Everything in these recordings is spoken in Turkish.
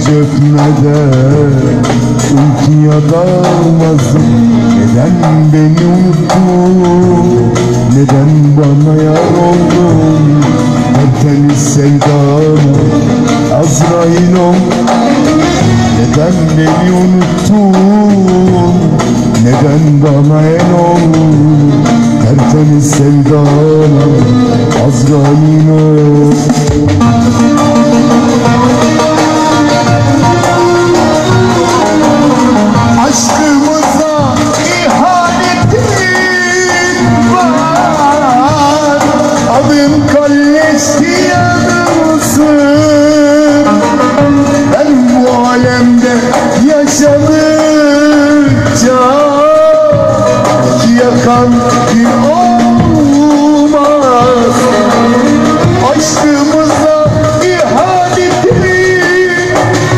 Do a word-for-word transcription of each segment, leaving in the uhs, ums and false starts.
hiç öpmeden uykuya dalmazdım. Neden beni unuttun, neden bana yar oldun? Tertemiz sevdana Azrail ol. Neden beni unuttun, neden bana el oldun? Tertemiz sevdana Azrail ol. Aşkımıza ihanetin var, adın kalleşti yanılsın. Ben bu alemde yaşadıkça yakan bir olmaz. Aşkımıza ihanetin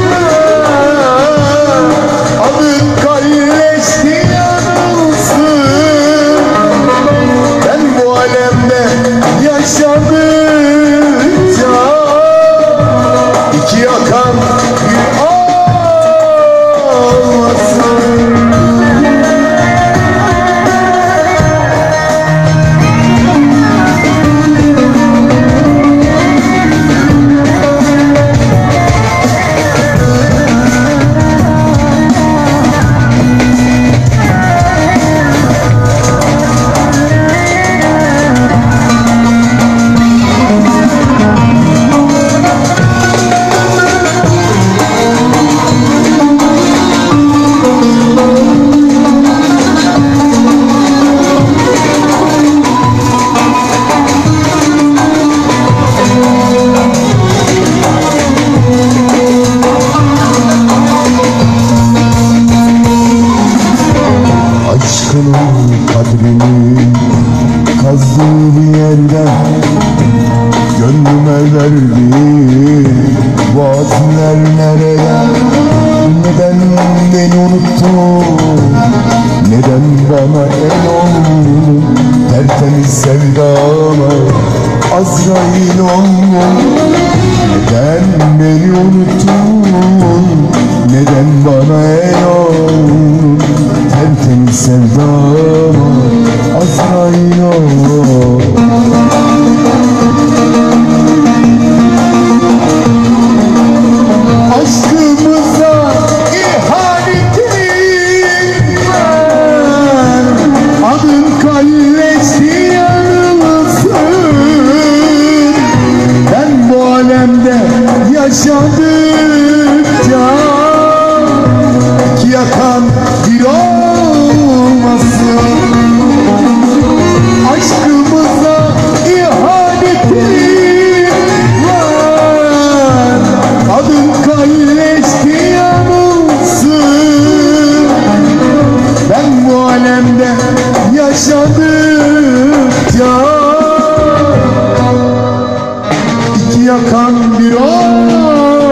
var, adın kalleşti yanılsın. Ben bu alemde yaşadıkça iki yakan bir olmasın. Aşkının kadrini kazdığı bir yerden gönlüme verdi. Vaatler nereye? Neden beni unuttun, neden bana el oldun? Tertemiz sevdana Azrail oldun. Neden beni unuttun, neden bana el oldun? Tertemiz sevdana Azrail oldun. Aşkımıza ihanetin var, adın kalleşti yanılsın. Ben bu alemde yaşadıkça iki yakan bir olmasın. Aşkımıza ihanetin var, adın kalleşti yanılsın. Ben bu alemde yaşadıkça iki yakan bir olmasın.